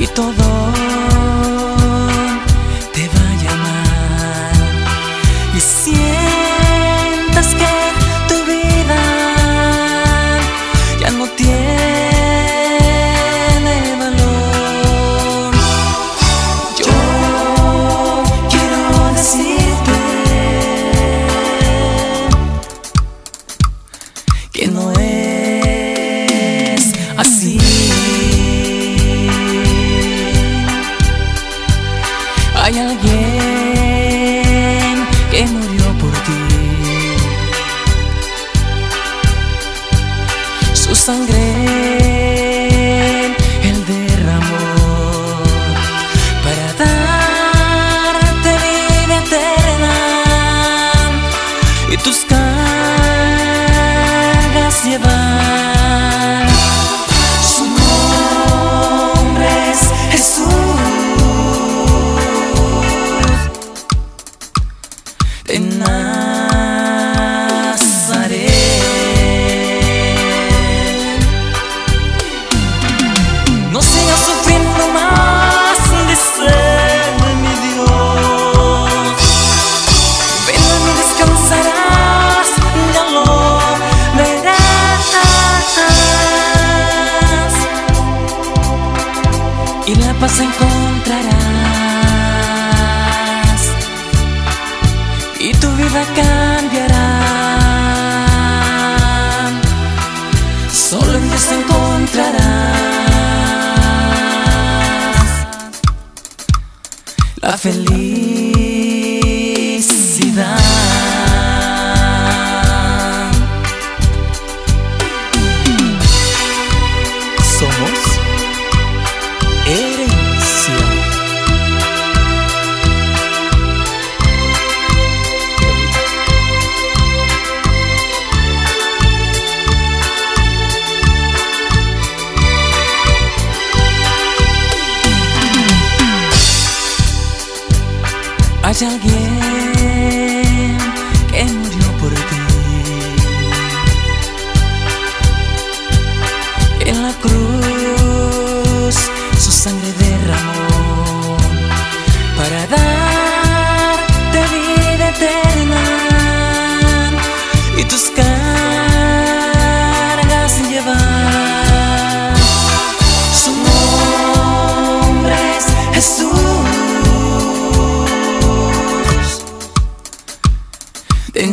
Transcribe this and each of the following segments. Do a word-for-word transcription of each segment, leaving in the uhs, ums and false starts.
y todo te vaya mal y sientas que tu vida ya no tiene valor. Yo quiero decirte que no es así. Hay alguien que murió por ti, su sangre él derramó para darte vida eterna y tus cargas llevar. Su nombre es Jesús de Nazaret. No sigas sufriendo más, dice mi Dios. Ven a mí, descansarás, ya lo verás, y la paz encontrarás y tu vida cambiará. Solo en Dios encontrarás la felicidad. Somos herencia. Hay alguien que murió por ti en la cruz, su sangre derramó para darte vida eterna y tus cargas llevar. Su nombre es Jesús de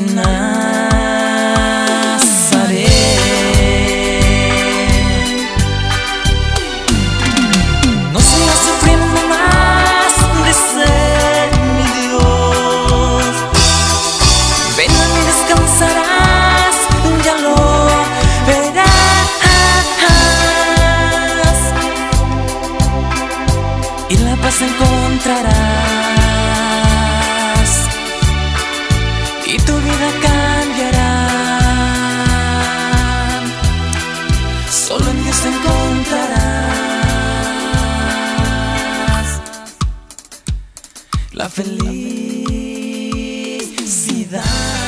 Nazaret. No sigas sufriendo más, dice mi Dios. Ven a mí, descansarás, ya lo verás, y la paz encontrarás y tu vida cambiará. Solo en Dios encontrarás la felicidad.